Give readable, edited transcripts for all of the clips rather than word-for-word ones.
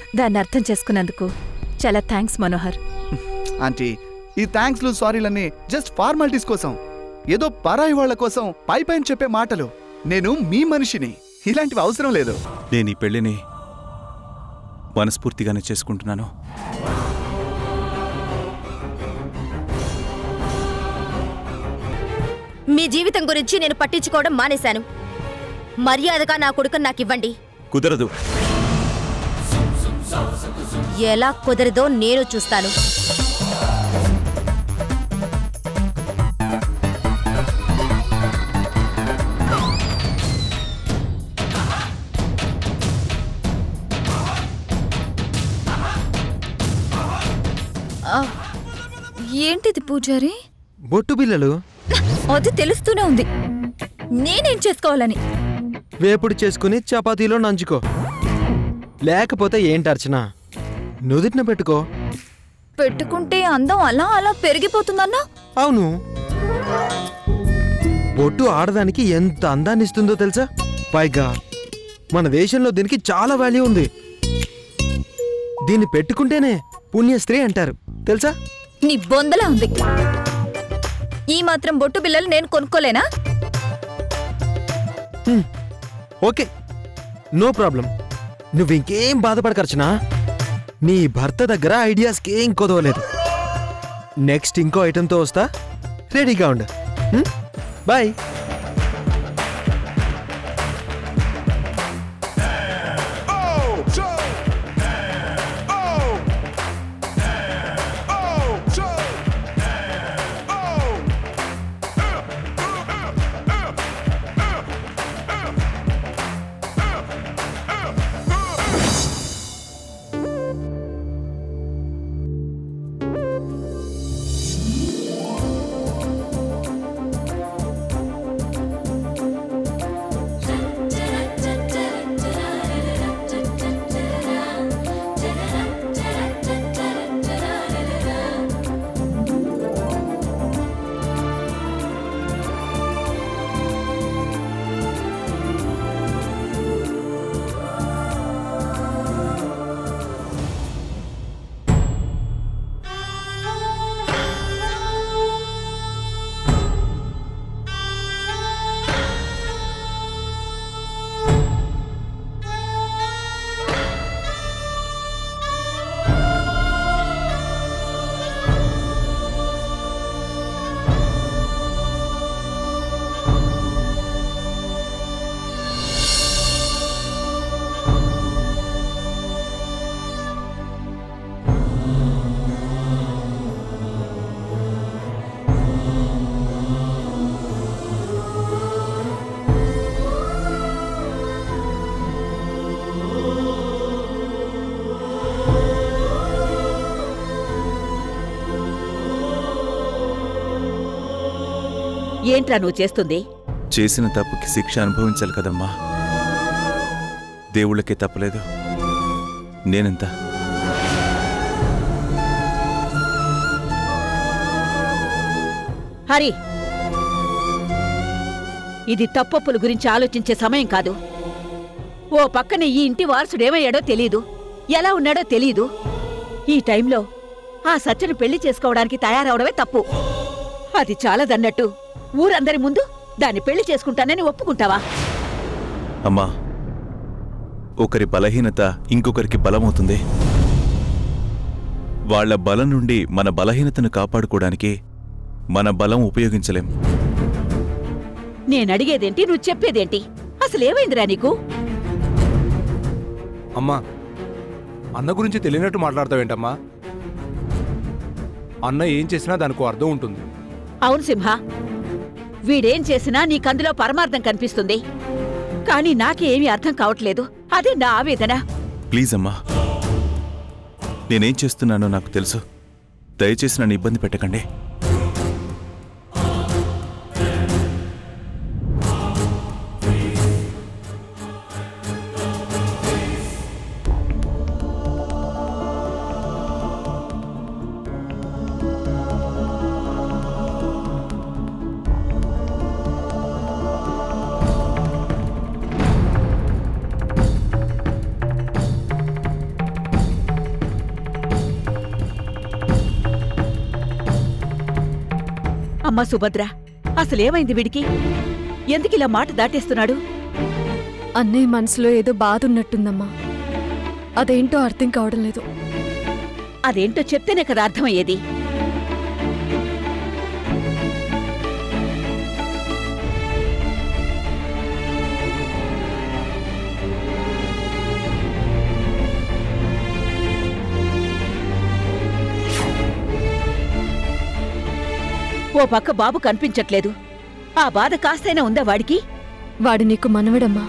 దాన్ని అర్థం చేసుకున్నందుకు చాలా థ్యాంక్స్ మనోహర్. ఆంటీ, ఈ థ్యాంక్స్లు సారీలన్నీ జస్ట్ ఫార్మాలిటీస్ కోసం, ఏదో పరాయి వాళ్ల కోసం పై పైన చెప్పే మాటలు. నేను మీ మనిషిని, ఇలాంటివి అవసరం లేదు. నేను ఈ పెళ్లిని మనస్ఫూర్తిగానే చేసుకుంటున్నాను. మీ జీవితం గురించి నేను పట్టించుకోవడం మానేశాను. మర్యాదగా నా కొడుకుని నాకివ్వండి. కుదరదు. ఎలా కుదరదో నేను చూస్తాను. ఏంటిది పూజారి? బొట్టు బిల్లలు. అది తెలుస్తూనే ఉంది నేనేం చేసుకోవాలని. వేపుడు చేసుకుని చపాతీలో నంచుకో, లేకపోతే ఏంటి అర్చన, నుదిటిన పెట్టుకో. పెట్టుకుంటే అందం అలా అలా పెరిగిపోతుందన్నా? అవును, బొట్టు ఆడదానికి ఎంత అందాన్ని ఇస్తుందో తెలుసా? పైగా మన దేశంలో దీనికి చాలా వాల్యూ ఉంది. దీన్ని పెట్టుకుంటేనే పుణ్యస్త్రీ అంటారు తెలుసా? నీ బొందలా ఉంది. ఈ మాత్రం బొట్టు బిల్లలు నేను కొనుక్కోలేనా? Okay, no problem. నువ్వు ఇంకేం బాధపడకర్చనా, నీ భర్త దగ్గర ఐడియాస్కి ఏం కొదవలేదు. నెక్స్ట్ ఇంకో ఐటెంతో వస్తా, రెడీగా ఉండు. బాయ్. ఏంట్రా నువ్వు చేస్తుంది? చేసిన తప్పుకి శిక్ష అనుభవించాలి కదమ్మా. దేవుళ్ళకే తప్పలేదు, నేనెంత. హరి, ఇది తప్పొప్పుల గురించి ఆలోచించే సమయం కాదు. ఓ పక్కన ఈ ఇంటి వారసుడేమయ్యాడో తెలీదు, ఎలా ఉన్నాడో తెలీదు. ఈ టైంలో ఆ సత్యను పెళ్లి చేసుకోవడానికి తయారవడమే తప్పు. అది చాలదన్నట్టు ఊరందరి ముందు దాన్ని పెళ్లి చేసుకుంటానని ఒప్పుకుంటావా? అమ్మా, ఒకరి బలహీనత ఇంకొకరికి బలమవుతుంది. వాళ్ల బలం నుండి మన బలహీనతను కాపాడుకోవడానికి మన బలం ఉపయోగించలేం. నేనడిగేదేంటి, నువ్వు చెప్పేదేంటి? అసలేమైందిరా నీకు? అమ్మా, అన్న గురించి తెలియనట్టు మాట్లాడతావేంటమ్మా? అన్న ఏం చేసినా దానికో అర్థం ఉంటుంది. అవును సింహ, వీడేం చేసినా నీకందులో పరమార్థం కనిపిస్తుంది. కానీ నాకేమీ అర్థం కావట్లేదు. అదే నా ఆవేదన. ప్లీజ్ అమ్మా, నేనేం చేస్తున్నానో నాకు తెలుసు. దయచేసి నన్ను ఇబ్బంది పెట్టకండి. అమ్మా సుభద్ర, అసలేమైంది వీడికి? ఎందుకిలా మాట దాటేస్తున్నాడు? అన్నయ్య మనసులో ఏదో బాధ ఉన్నట్టుందమ్మా. అదేంటో అర్థం కావడం లేదు. అదేంటో చెప్తేనే కదా అర్థమయ్యేది. ఓ పక్క బాబు కనిపించట్లేదు. ఆ బాధ కాస్తైనా ఉందా వాడికి? వాడు నీకు మనవడమ్మా,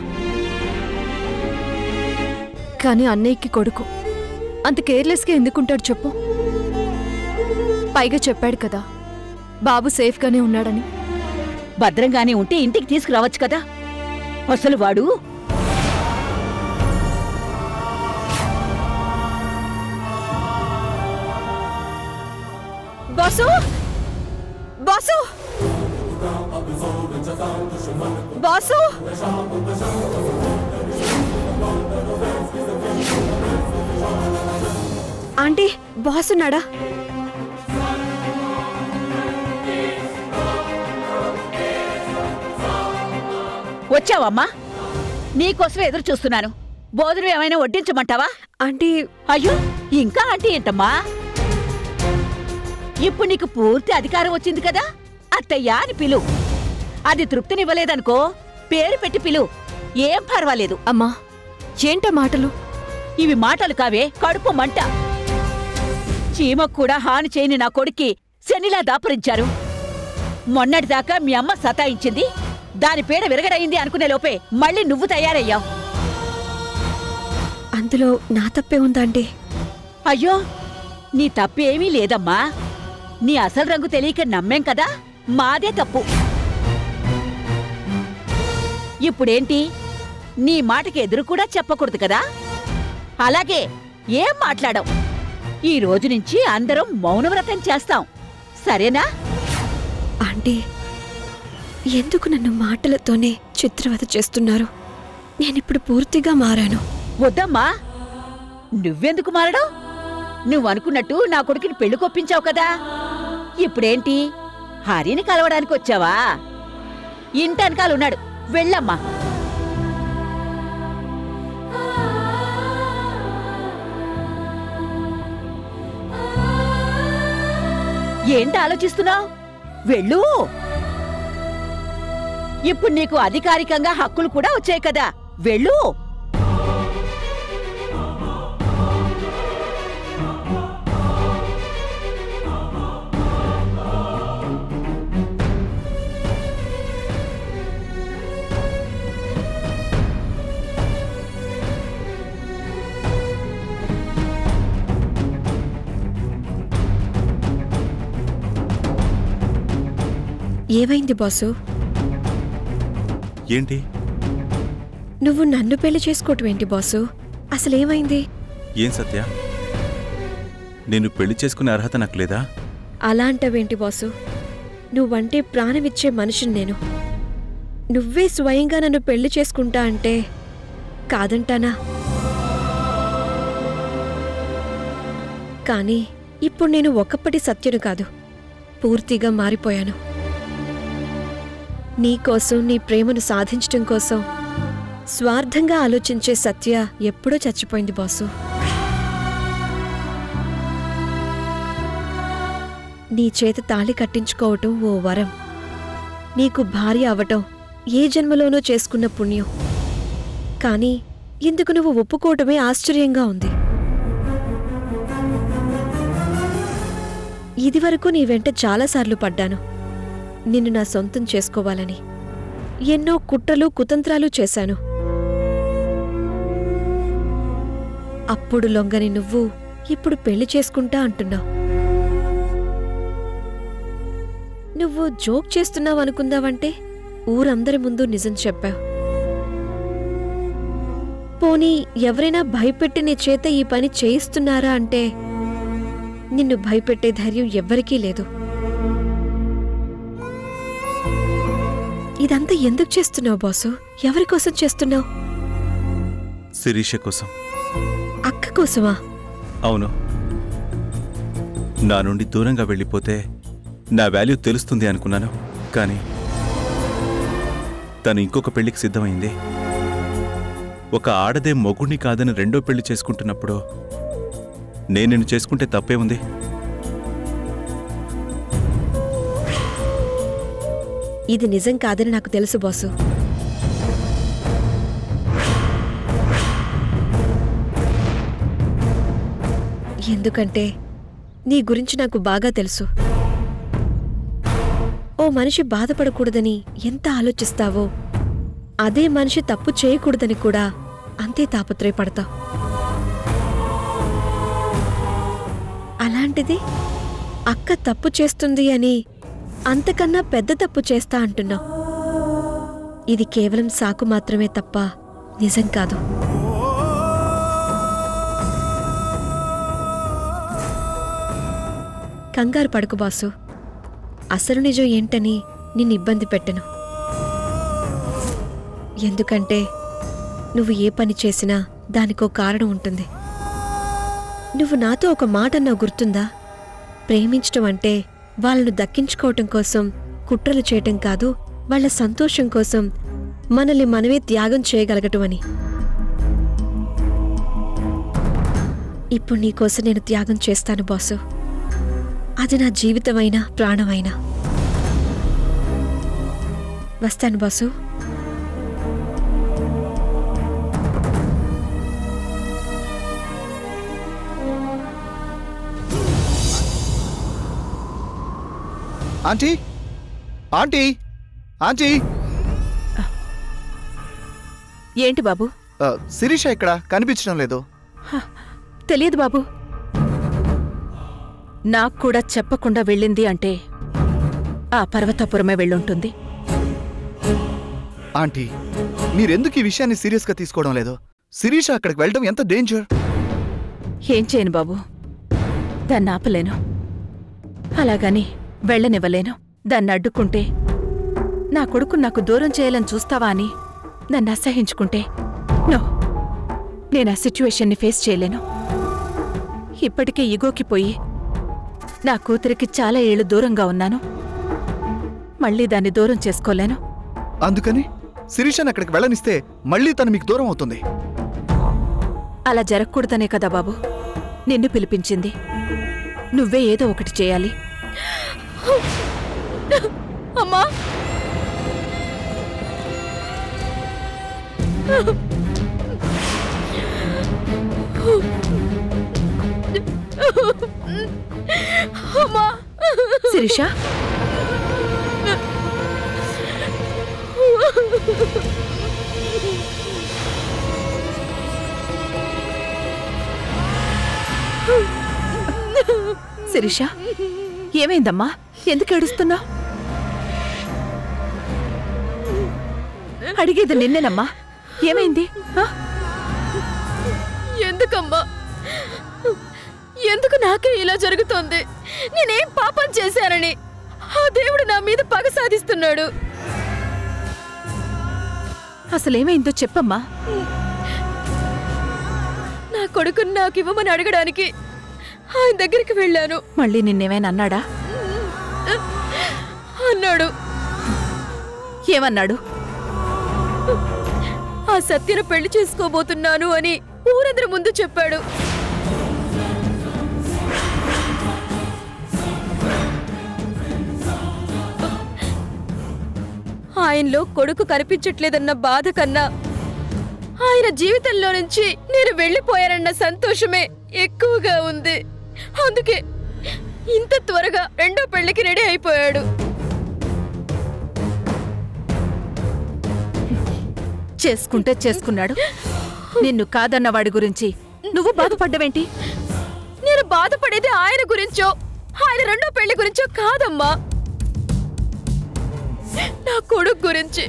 కానీ అన్నయ్యకి కొడుకు. అంత కేర్లెస్గా ఎందుకుంటాడు చెప్పు? పైగా చెప్పాడు కదా బాబు సేఫ్గానే ఉన్నాడని. భద్రంగానే ఉంటే ఇంటికి తీసుకురావచ్చు కదా. అసలు వాడు బాసు, బాసు, బాసు, ఆంటీ బాసున్నాడా? వచ్చావమ్మా? నీకోసమే ఎదురు చూస్తున్నాను. భోజనం ఏమైనా వడ్డించమంటావా? ఆంటీ. అయ్యో, ఇంకా ఆంటీ ఏంటమ్మా? ఇప్పుడు నీకు పూర్తి అధికారం వచ్చింది కదా. అత్తయ్య అని పిలు. అది తృప్తినివ్వలేదనుకో పేరు పెట్టి పిలు. ఏం పర్వాలేదు. అమ్మా, ఏంటా మాటలు? ఇవి మాటలు కావే, కడుపు మంట. చీమకు కూడా హాని చేయని నా కొడుక్కి శనిలా దాపురించారు. మొన్నటిదాకా మీ అమ్మ సతాయించింది, దాని పీడ విరగడయింది అనుకునే లోపే మళ్ళీ నువ్వు తయారయ్యావు. అందులో నా తప్పే ఉందండి? అయ్యో, నీ తప్పేమీ లేదమ్మా. నీ అసలు రంగు తెలియక నమ్మేం కదా, మాదే తప్పు. ఇప్పుడేంటి, నీ మాటకి ఎదురు కూడా చెప్పకూడదు కదా. అలాగే ఏం మాట్లాడవు. ఈ రోజు నుంచి అందరం మౌనవ్రతం చేస్తాం, సరేనా? ఆంటీ, ఎందుకు నన్ను మాటలతోనే చిత్రవద చేస్తున్నారు? నేనిప్పుడు పూర్తిగా మారాను. వద్దమ్మా, నువ్వెందుకు మారడం? నువ్వనుకున్నట్టు నా కొడుకుని పెళ్లి కొప్పించావు కదా. ఇప్పుడేంటి, హరిని కలవడానికి వచ్చావా? ఇంటనకాలున్నాడు, వెళ్ళమ్మా. ఏంటి ఆలోచిస్తున్నావు? వెళ్ళు. ఇప్పుడు నీకు అధికారికంగా హక్కులు కూడా వచ్చాయి కదా, వెళ్ళు. ఏమైంది బాసు? ఏంటి? నువ్వు నన్ను పెళ్లి చేసుకోవటం ఏంటి బాసు? అసలేమైంది? ఏం సత్య, నేను పెళ్లి చేసుకునే అర్హత నాకు లేదా? అలా అంటావేంటి బాసు? నువ్వంటే ప్రాణమిచ్చే మనిషిని నేను. నువ్వే స్వయంగా నన్ను పెళ్లి చేసుకుంటా అంటే కాదంటానా? కానీ ఇప్పుడు నేను ఒకప్పటి సత్యను కాదు, పూర్తిగా మారిపోయాను. నీకోసం, నీ ప్రేమను సాధించటం కోసం స్వార్థంగా ఆలోచించే సత్య ఎప్పుడో చచ్చిపోయింది బాసు. నీ చేత తాళి కట్టించుకోవటం ఓ వరం. నీకు భార్య అవటం ఏ జన్మలోనో చేసుకున్న పుణ్యం. కానీ ఇందుకు నువ్వు ఒప్పుకోవటమే ఆశ్చర్యంగా ఉంది. ఇదివరకు నీ వెంట చాలాసార్లు పడ్డాను, నిన్ను నా సొంతం చేసుకోవాలని. ఎన్నో కుట్రలు కుతంత్రాలు చేశాను. అప్పుడు లొంగని నువ్వు ఇప్పుడు పెళ్లి చేసుకుంటా అంటున్నావు. నువ్వు జోక్ చేస్తున్నావు అనుకుందావంటే ఊరందరి ముందు నిజం చెప్పావు. పోనీ ఎవరైనా భయపెట్టి నీ చేత ఈ పని చేయిస్తున్నారా అంటే నిన్ను భయపెట్టే ధైర్యం ఎవ్వరికీ లేదు. ఇదంతా ఎందుకు చేస్తున్నావు బాసు? ఎవరికోసం చేస్తున్నావు? శిరీష కోసం. అక్క కోసమా? అవును. నా నుండి దూరంగా వెళ్ళిపోతే నా వాల్యూ తెలుస్తుంది అనుకున్నాను. కానీ తను ఇంకొక పెళ్లికి సిద్ధమైంది. ఒక ఆడదే మొగుణ్ణి కాదని రెండో పెళ్లి చేసుకుంటున్నప్పుడు నేను నిన్ను చేసుకుంటే తప్పే ఉంది? ఇది నిజం కాదని నాకు తెలుసు బాసు. ఎందుకంటే నీ గురించి నాకు బాగా తెలుసు. ఓ మనిషి బాధపడకూడదని ఎంత ఆలోచిస్తావో అదే మనిషి తప్పు చేయకూడదని కూడా అంతే తాపత్రయపడతావు. అలాంటిది అక్క తప్పు చేస్తుంది అని అంతకన్నా పెద్ద తప్పు చేస్తా అంటున్నావు. ఇది కేవలం సాకు మాత్రమే తప్ప నిజం కాదు. కంగారు పడుకు బాసు. అసలు నిజం ఏంటని నిన్ను ఇబ్బంది పెట్టను. ఎందుకంటే నువ్వు ఏ పని చేసినా దానికో కారణం ఉంటుంది. నువ్వు నాతో ఒక మాట అన్నావు గుర్తుందా? ప్రేమించటం అంటే వాళ్ళను దక్కించుకోవటం కోసం కుట్రలు చేయటం కాదు, వాళ్ళ సంతోషం కోసం మనల్ని మనమే త్యాగం చేయగలగటం అని. ఇప్పుడు నీకోసం నేను త్యాగం చేస్తాను బాసు. అది నా జీవితమైనా ప్రాణమైనా. వస్తాను బాసు. Aunty, aunty, aunty. ఏంటి బాబు? శిరీష ఇక్కడ కనిపించడం లేదు. తెలియదు బాబు. నాకు కూడా చెప్పకుండా వెళ్ళింది అంటే ఆ పర్వతాపురమే వెళ్ళుంటుంది. ఆంటీ, మీరెందుకు ఈ విషయాన్ని సీరియస్గా తీసుకోవడం లేదు? శిరీష అక్కడికి వెళ్ళడం ఎంత డేంజర్. ఏం చేయను బాబు, దాన్ని ఆపలేను. అలాగని వెళ్ళనివ్వలేను. దాన్ని అడ్డుకుంటే నా కొడుకు నాకు దూరం చేయాలని చూస్తావా అని నన్ను అసహించుకుంటే నో, నేను ఆ సిచ్యువేషన్ని ఫేస్ చేయలేను. ఇప్పటికే ఇగోకి పోయి నా కూతురికి చాలా ఏళ్ళు దూరంగా ఉన్నాను. మళ్ళీ దాన్ని దూరం చేసుకోలేను. అందుకని శిరీషని అక్కడికి వెళ్ళనిస్తే మళ్ళీ తను మీకు దూరం అవుతుంది. అలా జరగకూడదనే కదా బాబు నిన్ను పిలిపించింది. నువ్వే ఏదో ఒకటి చేయాలి. అమ్మా, అమ్మా. శిరీష, శిరీష, ఏమైందమ్మా? ఎందుకు ఏడుస్తున్నావు? అడిగేది నిన్నేనమ్మా. ఏమైంది? ఎందుకమ్మా, ఎందుకు నాకే ఇలా జరుగుతోంది? నేనేం పాపం చేశానని ఆ దేవుడు నా మీద పగ సాధిస్తున్నాడు? అసలేమైందో చెప్పమ్మా. నా కొడుకుని నాకు ఇవ్వమని అడగడానికి ఆయన దగ్గరికి వెళ్ళాను. మళ్ళీ నిన్నేమైనా అన్నాడా? అన్నాడు. ఏమన్నాడు? ఆ సత్యను పెళ్లి చేసుకోబోతున్నాను అని ఊరందరి ముందు చెప్పాడు. ఆయనలో కొడుకు కనిపించట్లేదన్న బాధ కన్నా ఆయన జీవితంలో నుంచి నేను వెళ్ళిపోయానన్న సంతోషమే ఎక్కువగా ఉంది. అందుకే ఇంత త్వరగా రెండో పెళ్లికి రెడీ అయిపోయాడు. చేసుకుంటే చేసుకున్నాడు. నిన్ను కాదన్న వాడి గురించి నువ్వు బాధపడ్డవేంటి? నేను బాధపడేది ఆయన గురించో ఆయన రెండో పెళ్లి గురించో కాదమ్మా, నా కొడుకు గురించి.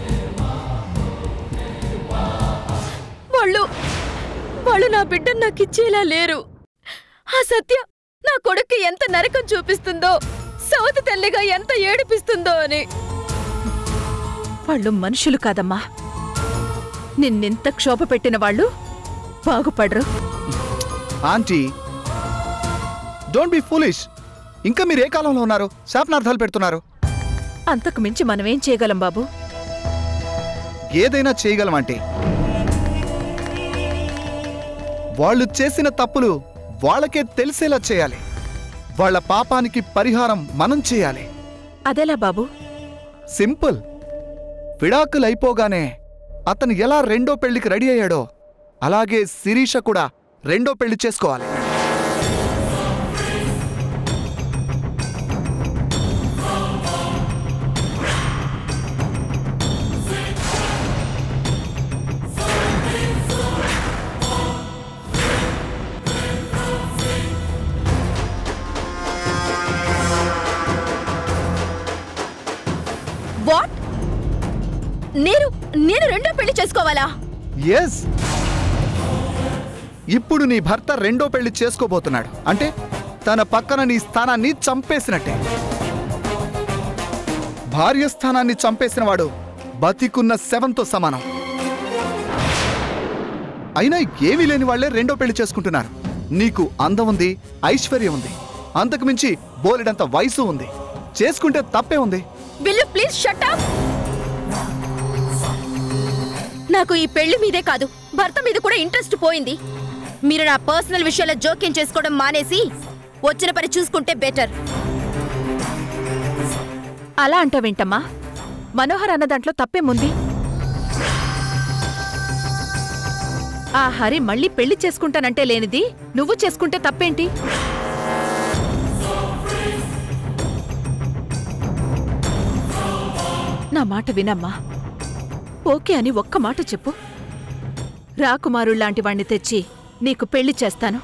వాళ్ళు నా బిడ్డను నాకు ఇచ్చేలా లేరు. ఆ సత్య నా కొడుక్కి ఎంత నరకం చూపిస్తుందో, సవతి తల్లిగా ఎంత ఏడిపిస్తుందో అని. వాళ్ళు మనుషులు కాదమ్మా. నిన్నెంత క్షోభ పెట్టిన వాళ్ళు బాగుపడరు. Aunty, don't be foolish. ఇంకా మీరు ఏ కాలంలో ఉన్నారు? శాపనార్థాలు పెడుతున్నారు. అంతకు మించి మనమేం చేయగలం బాబు? ఏదైనా చేయగలమంటే వాళ్ళు చేసిన తప్పులు వాళ్ళకే తెలిసేలా చేయాలి. వాళ్ళ పాపానికి పరిహారం మనం చేయాలి. అదెలా బాబు? సింపుల్. విడాకులైపోగానే అతను ఎలా రెండో పెళ్లికి రెడీ అయ్యాడో అలాగే శిరీష కూడా రెండో పెళ్లి చేసుకోవాలి. వాట్? నేను రెండో పెళ్లి చేసుకోవాలా? ఎస్. ఇప్పుడు నీ భర్త రెండో పెళ్లి చేసుకోబోతున్నాడు అంటే తన పక్కన నీ స్థానాన్ని చంపేసినట్టే. భార్య స్థానాన్ని చంపేసిన వాడు బతికున్న శవంతో సమానం. అయినా ఏమీ లేని వాళ్లే రెండో పెళ్లి చేసుకుంటున్నారు. నీకు అందం ఉంది, ఐశ్వర్యం ఉంది, అంతకుమించి బోలెడంత వయసు ఉంది. చేసుకుంటే తప్పే ఉంది. Will you please shut up? నాకు ఈ పెళ్లి మీదే కాదు, భర్త మీద కూడా ఇంట్రెస్ట్ పోయింది. మీరు నా పర్సనల్ విషయాల్లో జోక్యం చేసుకోవడం మానేసి వచ్చిన పని చూసుకుంటే బెటర్. అలా అంటావేంటమ్మా? మనోహర్ అన్న దాంట్లో తప్పేముంది? ఆ హరి మళ్ళీ పెళ్లి చేసుకుంటానంటే లేనిది నువ్వు చేసుకుంటే తప్పేంటి? నా మాట వినమ్మా. ఓకే అని ఒక్క మాట చెప్పు. రాకుమారుళ్లాంటి వాణ్ణి తెచ్చి నీకు పెళ్లి చేస్తాను.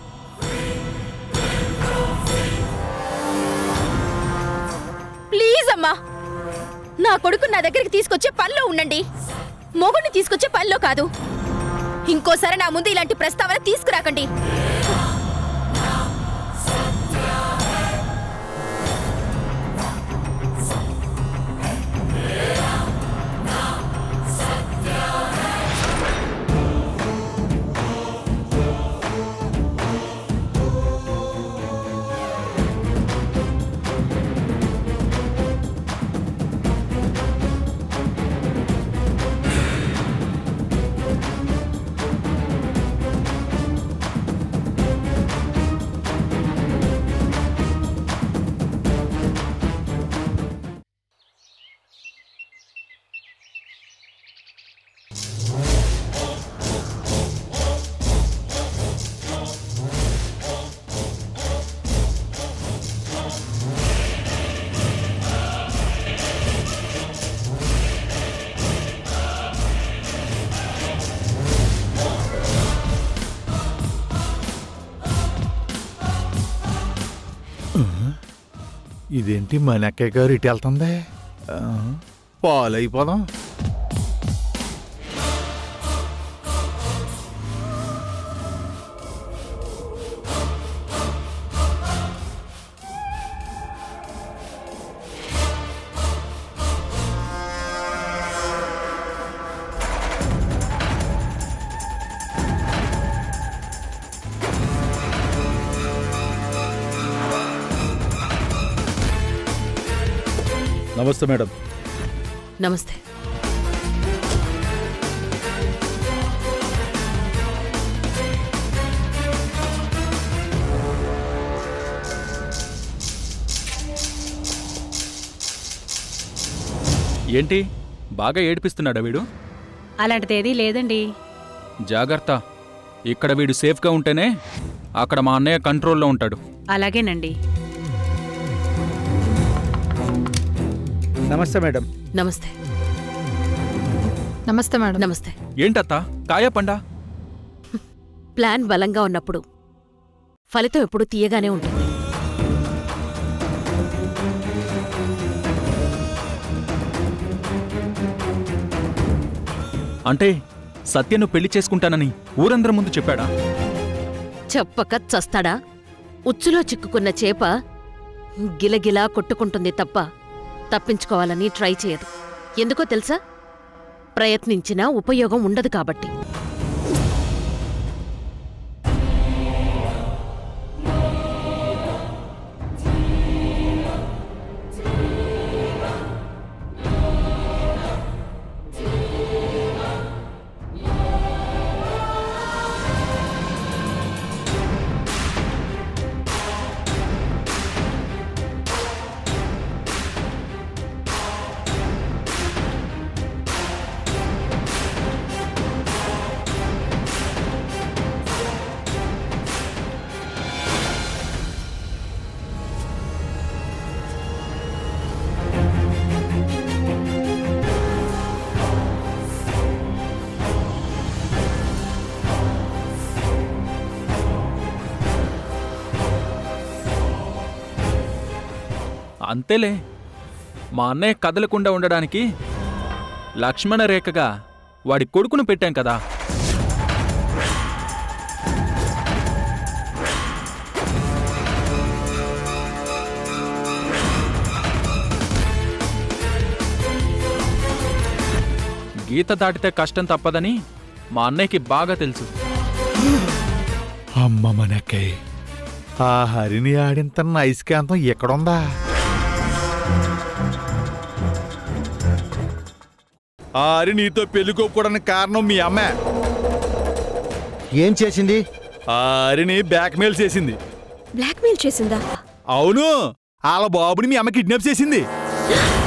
ప్లీజ్ అమ్మా, నా కొడుకు నా దగ్గరికి తీసుకొచ్చే పనిలో ఉండండి, మొగుడిని తీసుకొచ్చే పనిలో కాదు. ఇంకోసారి నా ముందు ఇలాంటి ప్రస్తావన తీసుకురాకండి. ఇదేంటి మన అక్కయ్య గారు ఇటు వెళ్తుంది? పాలైపోదాం. నమస్తే మేడం. నమస్తే. ఏంటి బాగా ఏడిపిస్తున్నాడా వీడు? అలాంటిదేదీ లేదండి. జాగ్రత్త, ఇక్కడ వీడు సేఫ్గా ఉంటేనే అక్కడ మా అన్నయ్య కంట్రోల్లో ఉంటాడు. అలాగేనండి. నమస్తే మేడం. నమస్తే. నమస్తే మేడం. నమస్తే. ఏంటత్తా కాయా పండా? ప్లాన్ బలంగా ఉన్నప్పుడు ఫలితం ఎప్పుడు తీయగానే ఉంటుంది. అంటే సత్యను పెళ్లి చేసుకుంటానని ఊరందరి ముందు చెప్పాడా? చెప్పక చస్తాడా? ఉచ్చులో చిక్కుకున్న చేప గిలగిలా కొట్టుకుంటుంది తప్ప తప్పించుకోవాలని ట్రై చేయదు. ఎందుకో తెలుసా? ప్రయత్నించినా ఉపయోగం ఉండదు కాబట్టి. అంతేలే, మా అన్నయ్య కదలకుండా ఉండడానికి లక్ష్మణ రేఖగా వాడి కొడుకును పెట్టాం కదా. గీత దాటితే కష్టం తప్పదని మా అన్నయ్యకి బాగా తెలుసు. అమ్మ మనకై ఆ హరిని ఆడింతన్న ఐస్కాంతం ఎక్కడుందా? ఆ హరి నీతో పెళ్లికోకపోవడానికి కారణం మీ అమ్మ. ఏం చేసింది? ఆ హరిని బ్లాక్మెయిల్ చేసింది. బ్లాక్మెయిల్ చేసిందా? అవును, వాళ్ళ బాబుని మీ అమ్మ కిడ్నాప్ చేసింది.